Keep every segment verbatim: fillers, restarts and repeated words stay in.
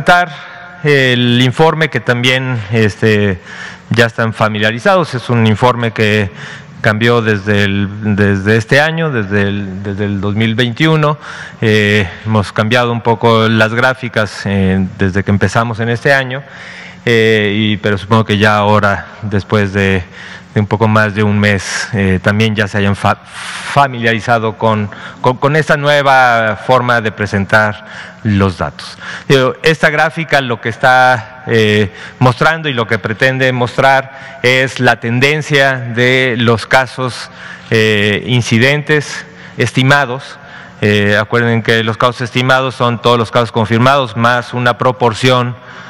presentar el informe que también este, ya están familiarizados. Es un informe que cambió desde, el, desde este año, desde el, desde el dos mil veintiuno. Eh, hemos cambiado un poco las gráficas eh, desde que empezamos en este año, eh, y, pero supongo que ya ahora, después de, de un poco más de un mes, eh, también ya se hayan fa familiarizado con, con, con esta nueva forma de presentar los datos. Esta gráfica lo que está eh, mostrando y lo que pretende mostrar es la tendencia de los casos eh, incidentes estimados. Eh, acuerden que los casos estimados son todos los casos confirmados más una proporción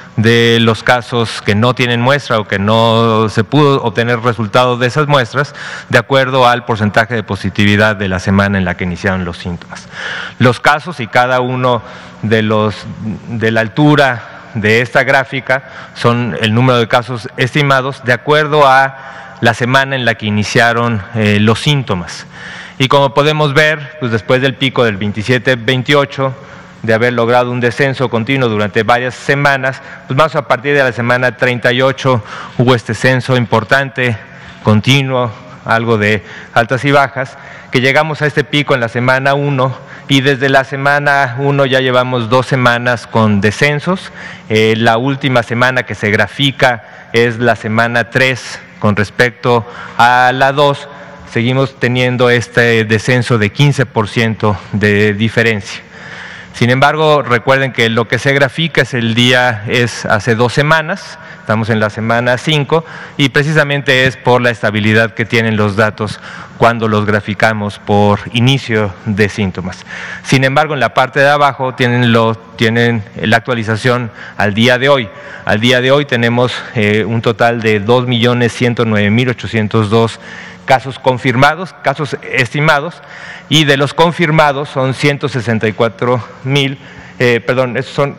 de los casos que no tienen muestra o que no se pudo obtener resultados de esas muestras, de acuerdo al porcentaje de positividad de la semana en la que iniciaron los síntomas. Los casos y cada uno de los de la altura de esta gráfica son el número de casos estimados de acuerdo a la semana en la que iniciaron eh, los síntomas. Y como podemos ver, pues después del pico del veintisiete veintiocho, de haber logrado un descenso continuo durante varias semanas, pues más a partir de la semana treinta y ocho hubo este descenso importante, continuo, algo de altas y bajas, que llegamos a este pico en la semana uno, y desde la semana uno ya llevamos dos semanas con descensos. Eh, la última semana que se grafica es la semana tres con respecto a la dos, seguimos teniendo este descenso de quince por ciento de diferencia. Sin embargo, recuerden que lo que se grafica es el día, es hace dos semanas, estamos en la semana cinco, y precisamente es por la estabilidad que tienen los datos cuando los graficamos por inicio de síntomas. Sin embargo, en la parte de abajo tienen, lo, tienen la actualización al día de hoy. Al día de hoy tenemos eh, un total de dos millones ciento nueve mil ochocientos dos casos confirmados, casos estimados, y de los confirmados son ciento sesenta y cuatro mil, eh, perdón, esos son,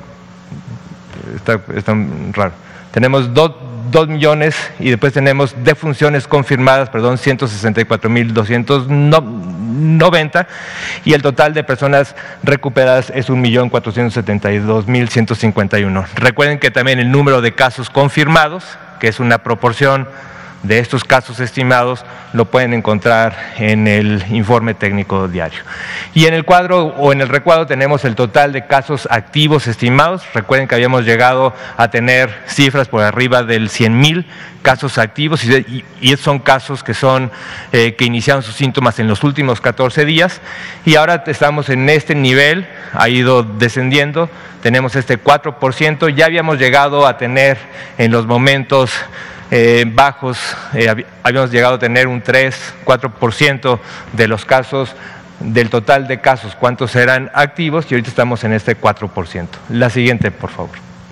está, está raro, tenemos dos, dos millones y después tenemos defunciones confirmadas, perdón, ciento sesenta y cuatro mil doscientos noventa, y el total de personas recuperadas es un millón cuatrocientos setenta y dos mil ciento cincuenta y uno. Recuerden que también el número de casos confirmados, que es una proporción de estos casos estimados, lo pueden encontrar en el informe técnico diario. Y en el cuadro o en el recuadro tenemos el total de casos activos estimados. Recuerden que habíamos llegado a tener cifras por arriba del cien mil casos activos, y, y, y son casos que son eh, que iniciaron sus síntomas en los últimos catorce días, y ahora estamos en este nivel, ha ido descendiendo, tenemos este cuatro por ciento, ya habíamos llegado a tener en los momentos Eh, bajos, eh, habíamos llegado a tener un tres, cuatro por ciento de los casos, del total de casos, cuántos eran activos, y ahorita estamos en este cuatro por ciento. La siguiente, por favor.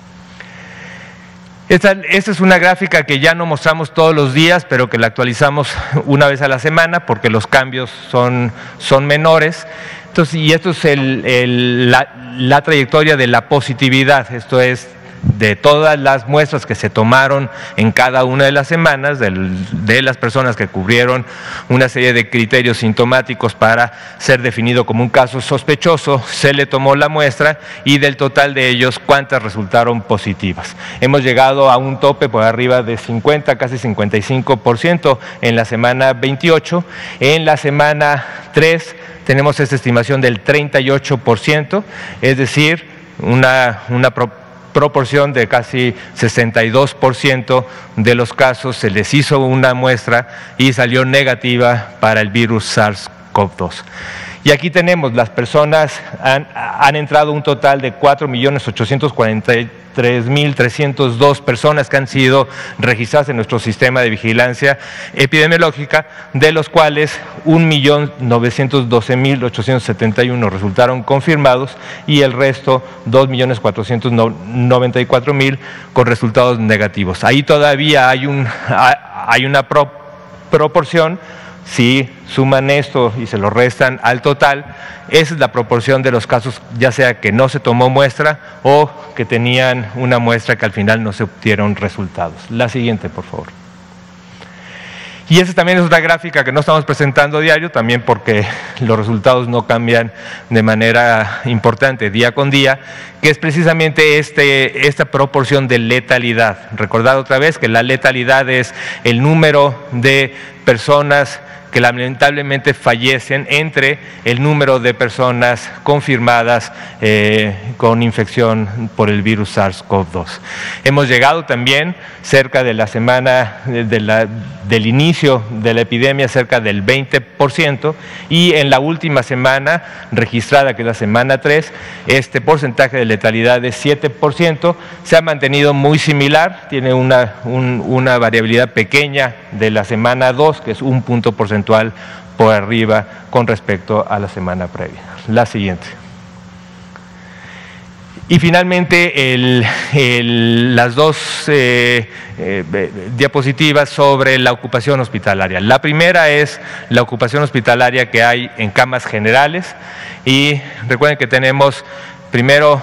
Esta, esta es una gráfica que ya no mostramos todos los días, pero que la actualizamos una vez a la semana porque los cambios son, son menores. Entonces, y esto es el, el, la, la trayectoria de la positividad, esto es, de todas las muestras que se tomaron en cada una de las semanas, de, de las personas que cubrieron una serie de criterios sintomáticos para ser definido como un caso sospechoso, se le tomó la muestra, y del total de ellos, cuántas resultaron positivas. Hemos llegado a un tope por arriba de cincuenta, casi cincuenta y cinco por ciento en la semana veintiocho. En la semana tres tenemos esta estimación del treinta y ocho por ciento, es decir, una, una proporción proporción de casi sesenta y dos por ciento de los casos se les hizo una muestra y salió negativa para el virus SARS CoV dos. Y aquí tenemos, las personas han, han entrado un total de cuatro millones ochocientos cuarenta y tres mil trescientas dos personas que han sido registradas en nuestro sistema de vigilancia epidemiológica, de los cuales un millón novecientos doce mil ochocientos setenta y uno resultaron confirmados, y el resto, dos millones cuatrocientos noventa y cuatro mil con resultados negativos. Ahí todavía hay, un, hay una pro, proporción. Si suman esto y se lo restan al total, esa es la proporción de los casos, ya sea que no se tomó muestra o que tenían una muestra que al final no se obtuvieron resultados. La siguiente, por favor. Y esa también es otra gráfica que no estamos presentando diario, también porque los resultados no cambian de manera importante día con día, que es precisamente este, esta proporción de letalidad. Recordad otra vez que la letalidad es el número de personas que lamentablemente fallecen entre el número de personas confirmadas eh, con infección por el virus SARS CoV dos. Hemos llegado también cerca de la semana de la, del inicio de la epidemia, cerca del veinte por ciento, y en la última semana registrada, que es la semana tres, este porcentaje de letalidad es siete por ciento, se ha mantenido muy similar, tiene una, un, una variabilidad pequeña de la semana dos, que es un punto porcentual por arriba con respecto a la semana previa. La siguiente. Y finalmente el, el, las dos eh, eh, diapositivas sobre la ocupación hospitalaria. La primera es la ocupación hospitalaria que hay en camas generales, y recuerden que tenemos primero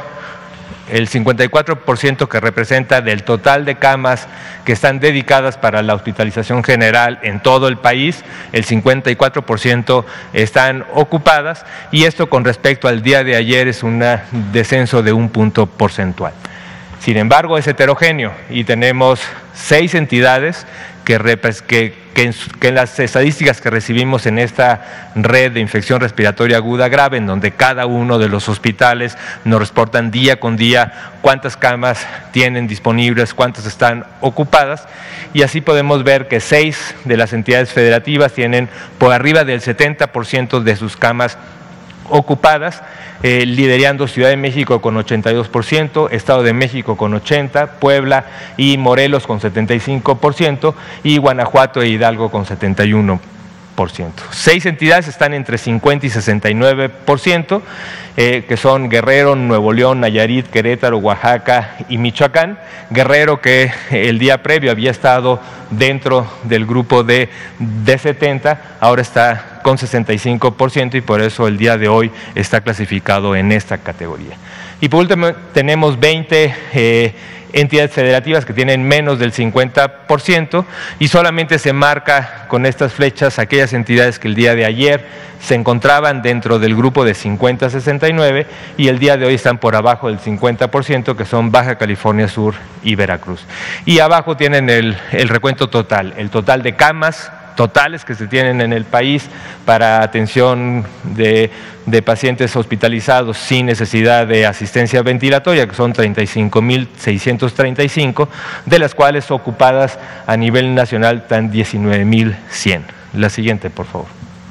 el cincuenta y cuatro por ciento que representa del total de camas que están dedicadas para la hospitalización general en todo el país, el cincuenta y cuatro por ciento están ocupadas, y esto con respecto al día de ayer es un descenso de un punto porcentual. Sin embargo, es heterogéneo y tenemos seis entidades que, que, que, en, que en las estadísticas que recibimos en esta red de infección respiratoria aguda grave, en donde cada uno de los hospitales nos reportan día con día cuántas camas tienen disponibles, cuántas están ocupadas, y así podemos ver que seis de las entidades federativas tienen por arriba del setenta por ciento de sus camas ocupadas, eh, liderando Ciudad de México con ochenta y dos por ciento, Estado de México con ochenta por ciento, Puebla y Morelos con setenta y cinco por ciento y Guanajuato e Hidalgo con setenta y uno por ciento. Seis entidades están entre cincuenta y sesenta y nueve por ciento, eh, que son Guerrero, Nuevo León, Nayarit, Querétaro, Oaxaca y Michoacán. Guerrero, que el día previo había estado dentro del grupo de, de setenta, ahora está con sesenta y cinco por ciento, y por eso el día de hoy está clasificado en esta categoría. Y por último tenemos veinte eh, entidades federativas que tienen menos del cincuenta por ciento, y solamente se marca con estas flechas aquellas entidades que el día de ayer se encontraban dentro del grupo de cincuenta a sesenta y nueve y el día de hoy están por abajo del cincuenta por ciento, que son Baja California Sur y Veracruz. Y abajo tienen el, el recuento total, el total de camas totales que se tienen en el país para atención de, de pacientes hospitalizados sin necesidad de asistencia ventilatoria, que son treinta y cinco mil seiscientos treinta y cinco, de las cuales ocupadas a nivel nacional están diecinueve mil cien. La siguiente, por favor.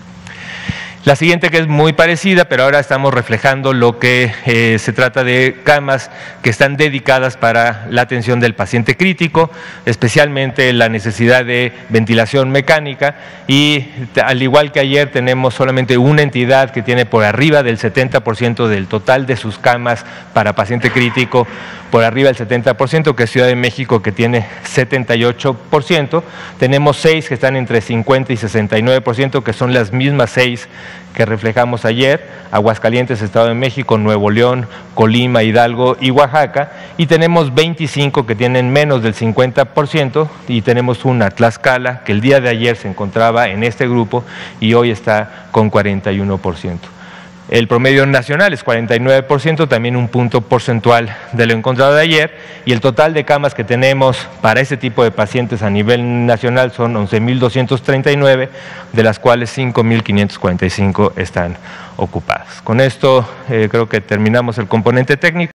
La siguiente, que es muy parecida, pero ahora estamos reflejando lo que eh, se trata de camas que están dedicadas para la atención del paciente crítico, especialmente la necesidad de ventilación mecánica, y al igual que ayer tenemos solamente una entidad que tiene por arriba del setenta por ciento del total de sus camas para paciente crítico, por arriba del setenta por ciento, que es Ciudad de México, que tiene setenta y ocho por ciento. Tenemos seis que están entre cincuenta y sesenta y nueve por ciento, que son las mismas seis que reflejamos ayer: Aguascalientes, Estado de México, Nuevo León, Colima, Hidalgo y Oaxaca, y tenemos veinticinco que tienen menos del cincuenta por ciento, y tenemos una, Tlaxcala, que el día de ayer se encontraba en este grupo y hoy está con cuarenta y uno por ciento. El promedio nacional es cuarenta y nueve por ciento, también un punto porcentual de lo encontrado de ayer, y el total de camas que tenemos para este tipo de pacientes a nivel nacional son once mil doscientos treinta y nueve, de las cuales cinco mil quinientos cuarenta y cinco están ocupadas. Con esto eh, creo que terminamos el componente técnico.